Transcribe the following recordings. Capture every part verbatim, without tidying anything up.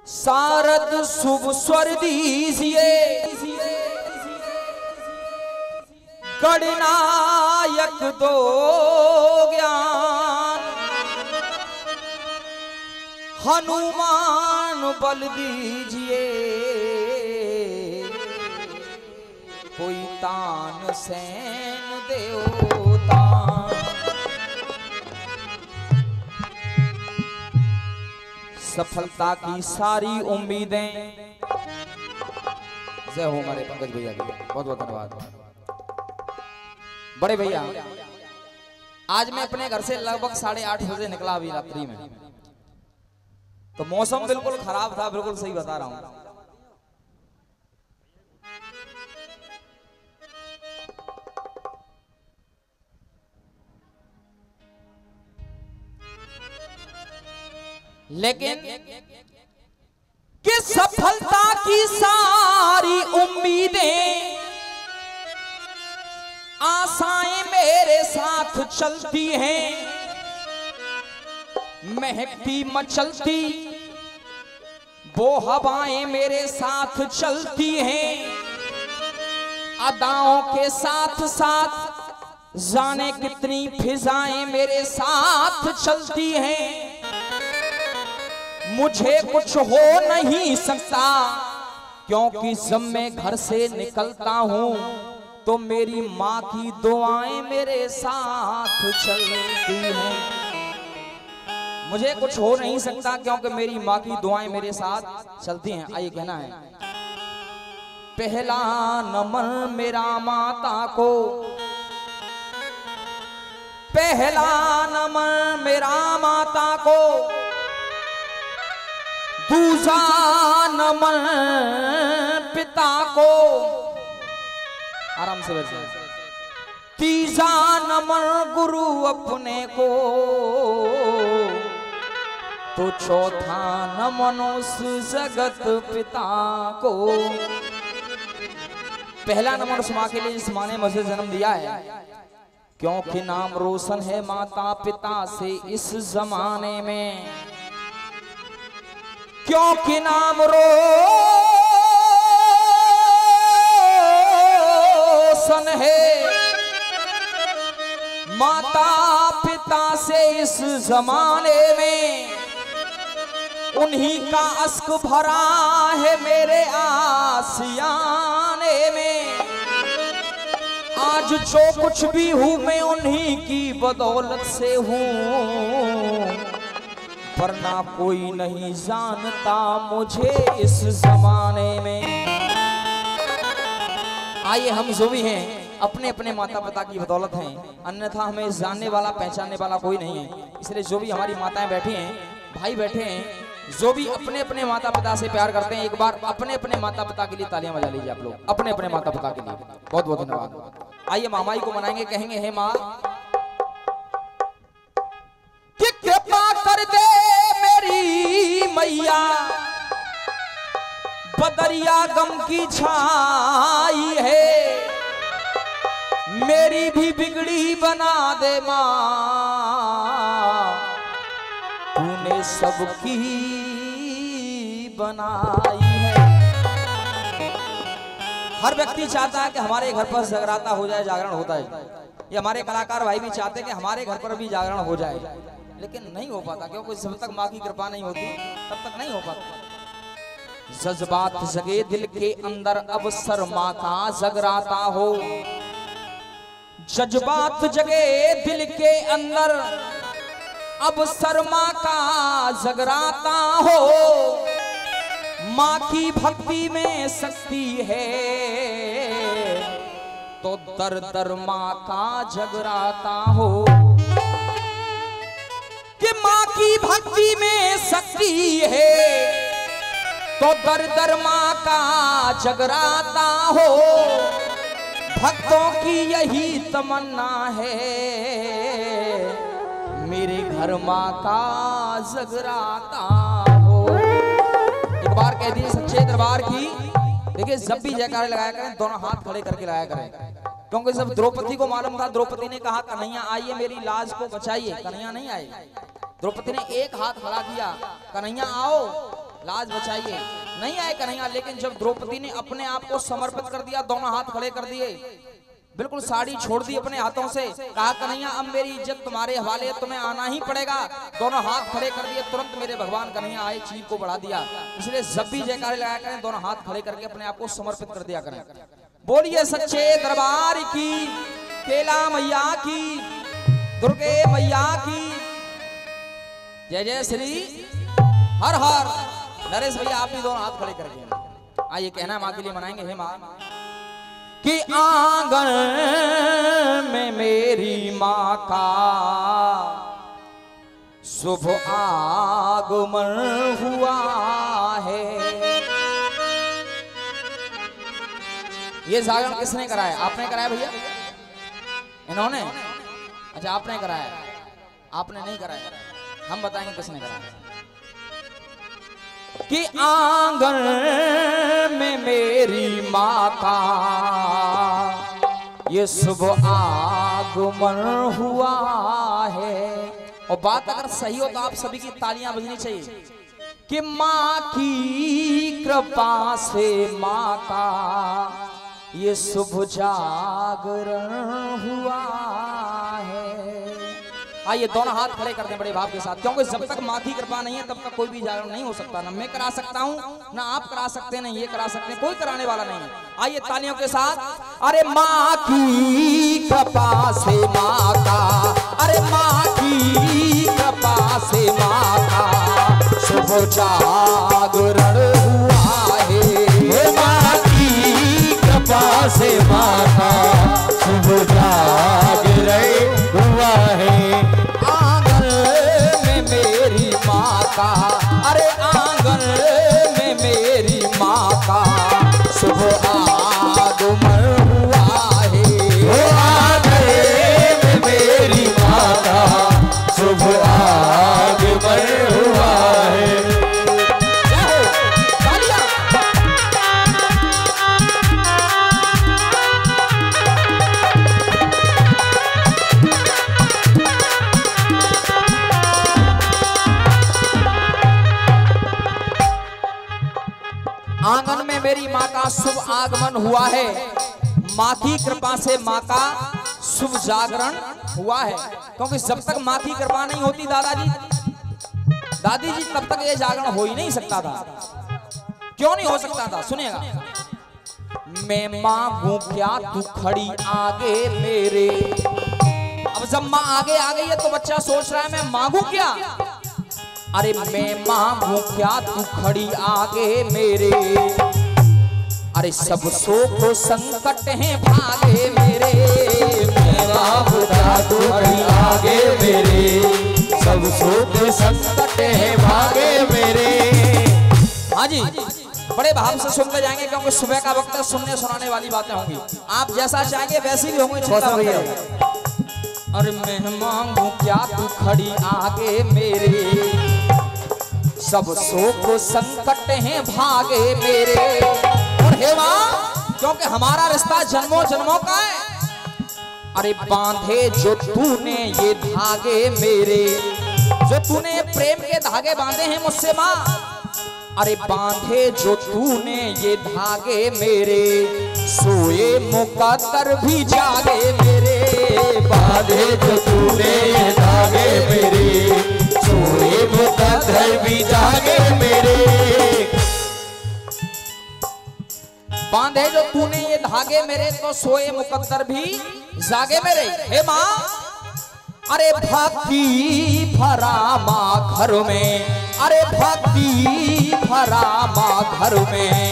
शारद शुभ स्वर दीजिए, गणनायक दो ज्ञान, हनुमान बल दीजिए, कोई तान सैन देवता। सफलता की सारी उम्मीदें, जय हो हमारे पंकज भैया की, बहुत बहुत धन्यवाद। बड़े भैया, आज मैं अपने घर से लगभग साढ़े आठ बजे निकला अभी रात्रि में, तो मौसम बिल्कुल खराब था, बिल्कुल सही बता रहा हूं। लेकिन कि सफलता की सारी उम्मीदें, आशाएं मेरे साथ चलती हैं, महकती मचलती वो हवाएं मेरे साथ चलती हैं, अदाओं के साथ साथ जाने कितनी फिजाएं मेरे साथ चलती हैं। मुझे कुछ हो नहीं सकता, क्योंकि जब मैं घर से निकलता हूं तो मेरी माँ की दुआएं मेरे साथ चलती हैं। मुझे कुछ हो नहीं सकता, क्योंकि मेरी माँ की दुआएं मेरे साथ चलती हैं। आइए कहना है, पहला नमन मेरा माता को, पहला नमन मेरा माता को, दूसरा नमन पिता को, आराम से बैठे, तीसरा नमन गुरु अपने को, तो चौथा नमन उस जगत पिता को। पहला नमन उस माँ के लिए जिस माँ ने मुझे जन्म दिया है, क्योंकि नाम रोशन है माता पिता से इस जमाने में, क्योंकि नाम रोशन है माता पिता से इस जमाने में, उन्हीं का अश्क भरा है मेरे आसियाने में। आज जो कुछ भी हूं मैं उन्हीं की बदौलत से हूं, वरना कोई नहीं जानता मुझे इस जमाने में। आइए, हम जो भी हैं अपने अपने माता पिता की बदौलत हैं, अन्यथा हमें जानने वाला पहचानने वाला कोई नहीं है। इसलिए जो भी हमारी माताएं बैठी हैं, भाई बैठे हैं, जो भी अपने अपने माता पिता से प्यार करते हैं, एक बार अपने अपने माता पिता के लिए तालियां बजा लीजिए आप लोग, अपने अपने माता पिता के लिए। बहुत बहुत धन्यवाद। आइए मामाई को मनाएंगे, कहेंगे, हे माँ कि कृपा कर दे मेरी मैया, बदरिया गम की छाई है, मेरी भी बिगड़ी बना दे माँ, तूने सबकी बनाई है। हर व्यक्ति चाहता है कि हमारे घर पर जगराता हो जाए, जागरण होता है। ये हमारे कलाकार भाई भी चाहते हैं कि हमारे घर पर भी जागरण हो जाए, लेकिन नहीं हो पाता, क्योंकि जब तक माँ की कृपा नहीं होती तब तक नहीं हो पाता। जज्बात जगे दिल के अंदर, अब सर माँ का जगराता हो, जज्बात जगे दिल के अंदर, अब सर माँ का जगराता हो। माँ की भक्ति में शक्ति है, तो दर दर माँ का जगराता हो, कि माँ की भक्ति में शक्ति है, तो दर दर माँ का जगराता हो। भक्तों की यही तमन्ना है, मेरे घर माँ का जगराता हो। एक बार कह दीजिए सच्चे दरबार की। देखिए, जब भी जयकारे लगाया करें दोनों हाथ खड़े करके लगाया करें, क्योंकि जब द्रौपदी को मालूम था, द्रौपदी ने कहा, कन्हैया आइए मेरी लाज को बचाइए, कन्हैया नहीं आए। द्रौपदी ने एक हाथ खड़ा किया, कन्हैया आओ, लाज बचाइए। नहीं आए कन्हैया, लेकिन जब द्रौपदी ने अपने आप को समर्पित कर दिया, दोनों हाथ खड़े कर दिए, बिल्कुल साड़ी छोड़ दी अपने हाथों से, कहा कन्हैया अब मेरी इज्जत तुम्हारे हवाले है, तुम्हें आना ही पड़ेगा। दोनों हाथ खड़े कर दिए, तुरंत मेरे भगवान कन्हैया आए, चीर को बढ़ा दिया। इसलिए जब भी जयकारे लगाया करें, दोनों हाथ खड़े करके अपने आप को समर्पित कर दिया करें। बोलिए सच्चे दरबार की, केला मैया की, दुर्गे मैया की जय जय श्री हर हर। नरेश भैया आप भी दोनों हाथ खड़े करके आइए, कहना माँ के लिए मनाएंगे। हे माँ कि आंगन में मेरी माँ का शुभ आगमन हुआ है। ये जागरण किसने कराया? आपने कराया भैया? इन्होंने? अच्छा आपने कराया, आपने नहीं कराया, हम बताएंगे किसने कराया। कि आंगन में मेरी माँ का ये शुभ आगमन हुआ है। और बात अगर सही हो तो आप सभी की तालियां बजनी चाहिए कि माँ की कृपा से माँ का ये शुभ जागरण हुआ है। आइए दोनों हाथ खड़े कर दें बड़े भाव के साथ, क्योंकि जब तक माँ की कृपा नहीं है तब तक कोई भी जागरण नहीं हो सकता। ना मैं करा सकता हूँ, ना आप करा सकते हैं, ना ये करा सकते हैं, कोई कराने वाला नहीं है। आइए तालियों के साथ। अरे माँ की कृपा से माँ का, अरे माँ की कृपा से माँ का शुभ जागरण हुआ है। माँ की कृपा से माँ का शुभ जागरण हुआ है। का, अरे आंगन में मेरी माँ का शुभ आगमन हुआ है। ओ आंगन में मेरी माँ का शुभ आगमन हुआ है। आंगन में मेरी माँ का शुभ आगमन हुआ है। माँ की कृपा से माँ का शुभ जागरण हुआ है। क्योंकि जब तक माँ की कृपा नहीं होती दादाजी दादी जी तब तक ये जागरण हो ही नहीं सकता था। क्यों नहीं हो सकता था? सुनिएगा। मैं मांगू क्या तू खड़ी आगे मेरे। अब जब माँ आगे आ गई है तो बच्चा सोच रहा है मैं मांगू क्या। अरे मैं मांगू क्या तू खड़ी आगे मेरे। अरे सब शोक संकट हैं भागे मेरे। मैं मांगू क्या तू खड़ी आगे मेरे। सब शोक संकट हैं भागे मेरे। हाँ जी, बड़े भाव से सुनते जाएंगे क्योंकि सुबह का वक्त सुनने सुनाने वाली बातें होंगी। आप जैसा चाहेंगे वैसी भी होंगी। अरे मैं मांगू क्या तू खड़ी आगे मेरे। सब शोक संकट हैं भागे मेरे। और हे मां, क्योंकि हमारा रिश्ता जन्मों जन्मों का है। अरे बांधे जो तूने ये धागे मेरे। जो तूने प्रेम के धागे बांधे हैं मुझसे मां। अरे बांधे जो तूने ये धागे मेरे। सोए मुकद्दर भी जागे मेरे। बांधे जो तूने ये धागे मेरे। सोए मुकद्दर भी जागे मेरे। बांधे जो तूने ये धागे मेरे तो सोए मुकद्दर भी जागे मेरे। हे माँ, अरे भक्ति भरा माँ घर में। अरे भक्ति भरा माँ घर में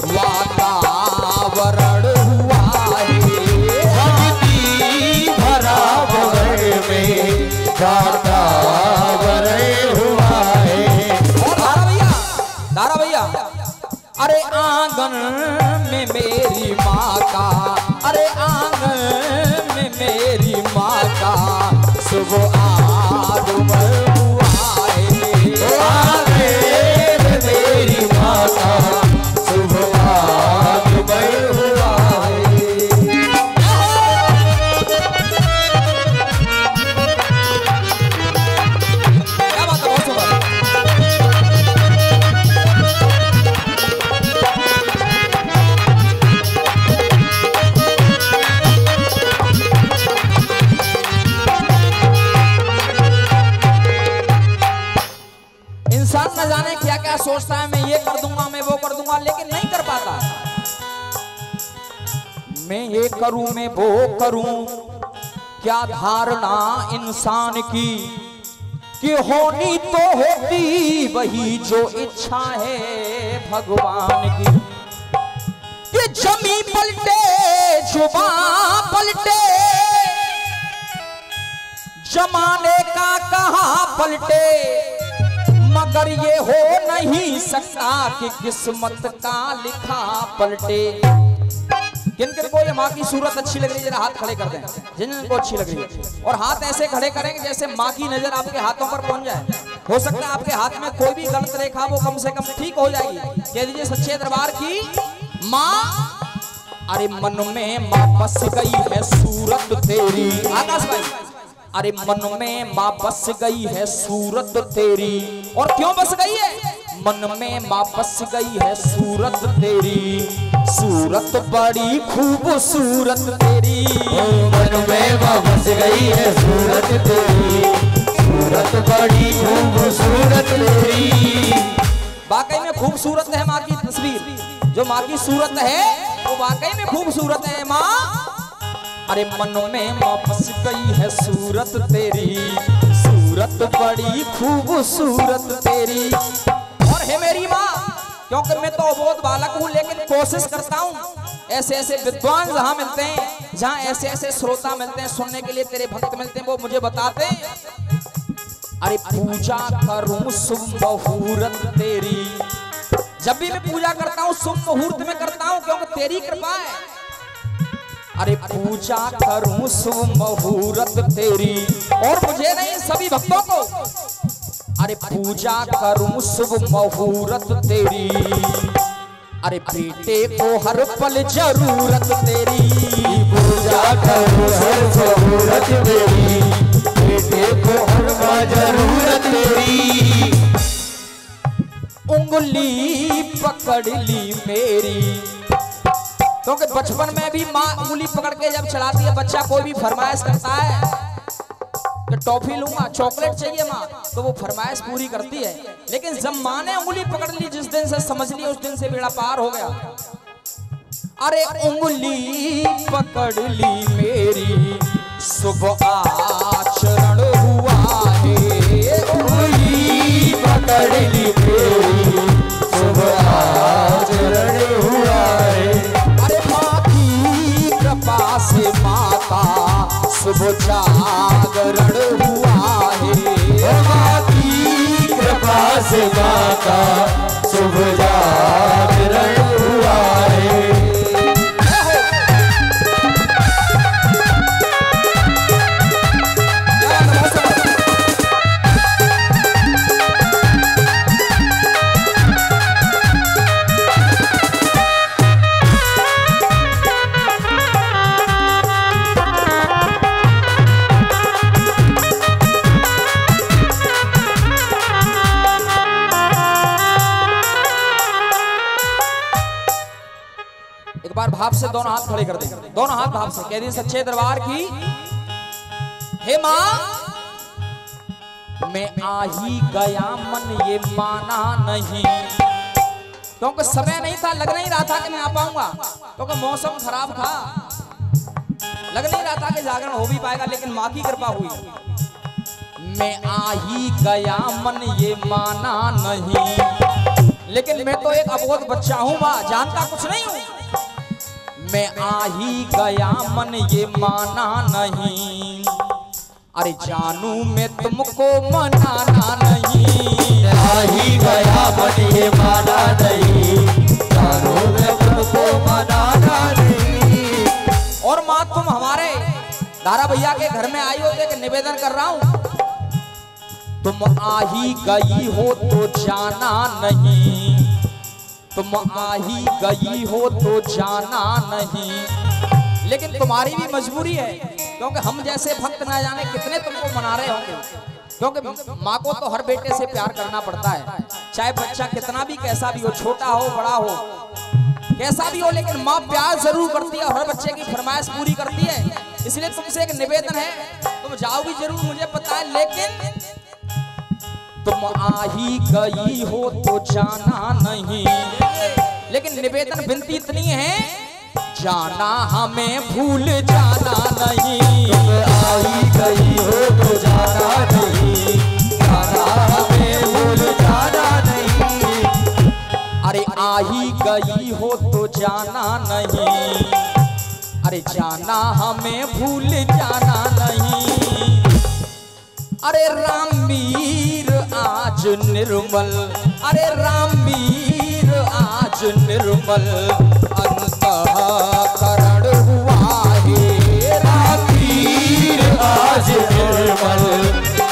वातावरण हुआ है। भक्ति भरा घर में वातावरण हुआ है। और धारा भैया, धारा भैया। अरे आंगन में मेरी माँ का। अरे आंगन में मेरी माँ का शुभ आगमन हुआ है। आंगन में मेरी माँ का शुभ आगमन हुआ है। क्या बात है, बहुत सुंदर। इंसान न जाने क्या क्या सोचता है, मैं ये कर दूंगा, मैं वो कर दूंगा, लेकिन नहीं कर पाता। मैं ये करूं, मैं वो करूं, क्या धारणा इंसान की कि होनी तो होती वही जो इच्छा है भगवान की। कि जमी पलटे जुबां पलटे, जमाने का कहां पलटे, मगर ये हो नहीं सकता कि किस्मत का लिखा पलटे। किन किन को ये माँ की सूरत अच्छी लग रही है, जरा हाथ खड़े कर दें जिन जिन को अच्छी लग रही है, और हाथ ऐसे खड़े करेंगे जैसे माँ की नजर आपके हाथों पर पहुंच जाए। हो सकता है आपके हाथ में कोई भी गलत रेखा वो कम से कम ठीक हो जाएगी। कह दीजिए सच्चे दरबार की माँ। अरे मन में माँ बस गई है सूरत तेरी, आकाश भाई। अरे मन में माँ बस गई है सूरत तेरी, और क्यों बस गई है? मन में माँ बस गई है सूरत तेरी, सूरत बड़ी खूबसूरत तेरी। मन में माँ बस गई है सूरत तेरी, सूरत बड़ी खूबसूरत तेरी। वाकई में खूबसूरत है माँ की तस्वीर, जो माँ की सूरत है वो वाकई में खूबसूरत है माँ। अरे मन में माँ बस गई है सूरत तेरी, सूरत बड़ी खूबसूरत तेरी। और है मेरी माँ, क्योंकि मैं तो अबोध बालक हूँ, लेकिन कोशिश करता हूँ ऐसे ऐसे विद्वान जहाँ मिलते हैं, जहाँ ऐसे ऐसे श्रोता मिलते हैं, सुनने के लिए तेरे भक्त मिलते हैं, वो मुझे बताते हैं। अरे पूजा करूँ शुभ मुहूर्त तेरी, जब भी मैं पूजा करता हूँ शुभ मुहूर्त में करता हूँ, क्योंकि तेरी कृपा है। अरे पूजा करूं शुभ मुहूर्त तेरी, और मुझे नहीं सभी भक्तों को। अरे पूजा करूं शुभ मुहूर्त तेरी, अरे बेटे को हर पल जरूरत तेरी। पूजा करूं हर मुहूर्त तेरी, बेटे को हर पल जरूरत तेरी। उंगली पकड़ ली मेरी, क्योंकि बचपन में भी माँ उंगली पकड़ के जब चलाती है, बच्चा कोई भी फरमाइश करता है कि टॉफी लूंगा, चॉकलेट चाहिए माँ, तो वो फरमाइश पूरी करती है। लेकिन जब माँ ने उंगली पकड़ ली, जिस दिन से समझ ली, उस दिन से बेड़ा पार हो गया। अरे उंगली पकड़ ली मेरी, शुभ आचरण हुआ है। उंगली पकड़ ली मेरी, शुभ आचरण हुआ है। कृपा से माता शुभ जागरण हुआ है। माँ की कृपा से माता शुभ जागरण हुआ है। बार भाव से दोनों हाथ खड़े कर देंगे, दोनों हाथ भाव से कह दी सच्चे दरबार की। हे माँ, मैं आ ही गया मन ये माना नहीं, क्योंकि समय नहीं था, लग नहीं रहा था कि मैं आ पाऊंगा, क्योंकि मौसम खराब था, लग नहीं रहा था कि जागरण हो भी पाएगा, लेकिन माँ की कृपा हुई। मैं आ ही गया मन ये माना नहीं, लेकिन मैं तो एक अबोध बच्चा हूँ माँ, जानता कुछ नहीं हूँ। मैं आ ही गया मन ये माना नहीं, अरे जानू मैं तुमको मनाना नहीं। आ ही गया मन ये माना नहीं, जानू मैं तुमको मनाना नहीं। और माँ तुम हमारे दारा भैया के घर में आई हो, एक निवेदन कर रहा हूँ, तुम आ ही गई हो तो जाना नहीं, तुम आ ही गई हो तो जाना नहीं। लेकिन तुम्हारी भी मजबूरी है, क्योंकि हम जैसे भक्त ना जाने कितने तुमको मना रहे होंगे, क्योंकि माँ को तो हर बेटे से प्यार करना पड़ता है, चाहे बच्चा कितना भी कैसा भी हो, छोटा हो बड़ा हो कैसा भी हो, लेकिन माँ प्यार जरूर करती है और हर बच्चे की फरमाइश पूरी करती है। इसलिए तुमसे एक निवेदन है, तुम जाओगी जरूर मुझे पता है, लेकिन तुम आ ही गई हो तो जाना नहीं, लेकिन निवेदन विनती इतनी है, जाना हमें भूल जाना नहीं। तुम आ ही गई हो तो जाना नहीं, जाना हमें भूल जाना नहीं। अरे आ ही गई हो तो जाना नहीं, अरे जाना हमें भूल जाना नहीं। अरे रामवीर आज निर्मल, अरे रामवीर आज निर्मल अंतःकरण हुआ है। रामवीर आज निर्मल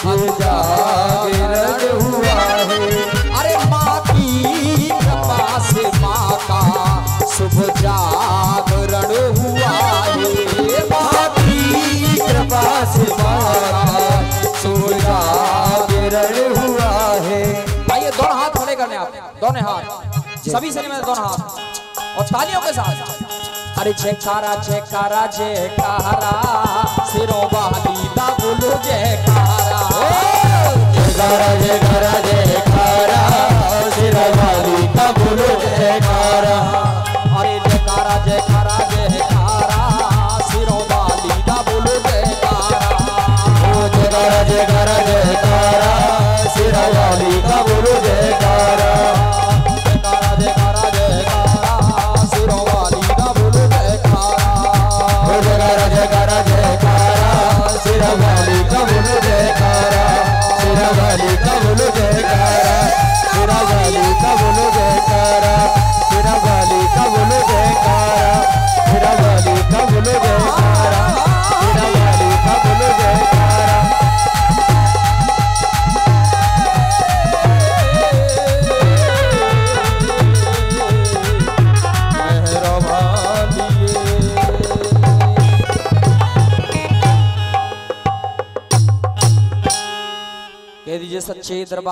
जागरण हुआ है। अरे माँ की कृपा से माँ का शुभ जागरण हुआ है। माँ की कृपा से माँ का शुभ जागरण हुआ है। आइए दोनों हाथ खड़े करने, आप दोनों हाथ सभी से में दोनों हाथ और तालियों के साथ। अरे जयकारा जयकारा जयकारा सिरों वाली दा बोलो जयकारा। जयकारा जयकारा जयकारा सिरों वाली दा बोलो जयकारा। अरे जयकारा जयकारा जयकारा सिरों वाली दा बोलो जयकारा। ओ जयकारा जयकारा जयकारा सिरों वाली दा बोलो जयकारा। जयकारा जयकारा सिरों वाली दा बोलो जयकारा। ओ जयकारा जयकारा जयकारा सिरों वाली दा बोलो जयकारा। सिरों वाली दा बोलो जयकारा। सिरों वाली दा बोलो जयकारा। सिरों वाली दा बोलो जयकारा। सिरों वाली दा बोलो जयकारा। सिरों वाली दा बोलो जयकारा। कह दीजिए सच्चे दरबार